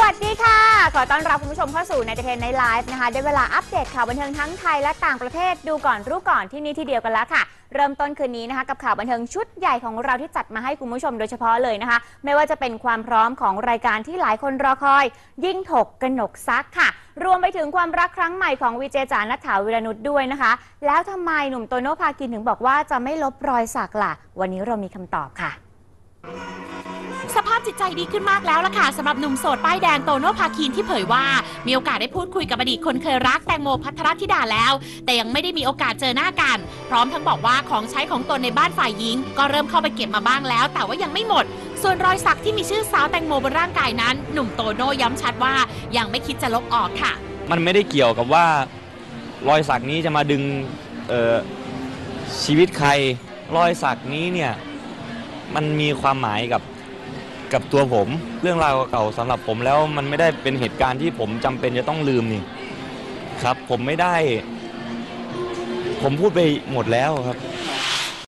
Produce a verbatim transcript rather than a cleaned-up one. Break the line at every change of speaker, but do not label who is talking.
วัสดีค่ะขอต้อนรับคุณผู้ชมเข้าสู่ในเทรนในไลฟ์นะคะได้เวลาอัปเดตข่าวบันเทิงทั้งไทยและต่างประเทศดูก่อนรู้ก่อนที่นี่ที่เดียวกันแล้วค่ะเริ่มต้นคืนนี้นะคะกับข่าวบันเทิงชุดใหญ่ของเราที่จัดมาให้คุณผู้ชมโดยเฉพาะเลยนะคะไม่ว่าจะเป็นความพร้อมของรายการที่หลายคนรอคอยยิ่งถกกนกซักค่ะรวมไปถึงความรักครั้งใหม่ของวีเจจ๋าณัฐฐาวิรนุชด้วยนะคะแล้วทำไมหนุ่มโตโน่พาคินถึงบอกว่าจะไม่ลบรอยสักล่ะวันนี้เรามีคำตอบค่ะ
สภาพจิตใจดีขึ้นมากแล้วล่ะค่ะสำหรับหนุ่มโสดป้ายแดงโตโน่พาคินที่เผยว่ามีโอกาสได้พูดคุยกับอดีตคนเคยรักแตงโมภัทรธิดาแล้วแต่ยังไม่ได้มีโอกาสเจอหน้ากันพร้อมทั้งบอกว่าของใช้ของตนในบ้านฝ่ายหญิงก็เริ่มเข้าไปเก็บมาบ้างแล้วแต่ว่ายังไม่หมดส่วนรอยสักที่มีชื่อสาวแตงโมบนร่างกายนั้นหนุ่มโตโน่ย้ำชัดว่ายังไม่คิดจะลบออกค่ะ
มันไม่ได้เกี่ยวกับว่ารอยสักนี้จะมาดึงชีวิตใครรอยสักนี้เนี่ยมันมีความหมายกับกับตัวผมเรื่องราวเก่าสำหรับผมแล้วมันไม่ได้เป็นเหตุการณ์ที่ผมจำเป็นจะต้องลืมนี่ครับผมไม่ได้ผมพูดไปหมดแล้วครับ